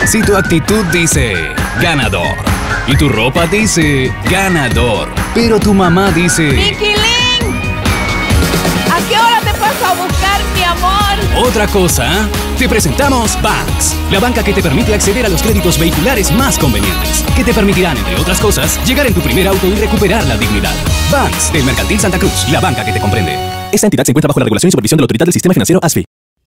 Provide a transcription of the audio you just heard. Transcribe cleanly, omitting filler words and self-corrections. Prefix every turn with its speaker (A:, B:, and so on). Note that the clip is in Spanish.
A: Si tu actitud dice ganador y tu ropa dice ganador, pero tu mamá dice
B: ¡Niquilín! ¿A qué hora te paso a buscar, mi amor?
A: otra cosa, te presentamos Banks, la banca que te permite acceder a los créditos vehiculares más convenientes, que te permitirán, entre otras cosas, llegar en tu primer auto y recuperar la dignidad. Banks, del Mercantil Santa Cruz, la banca que te comprende. Esta entidad se encuentra bajo la regulación y supervisión de la Autoridad del Sistema Financiero ASFI.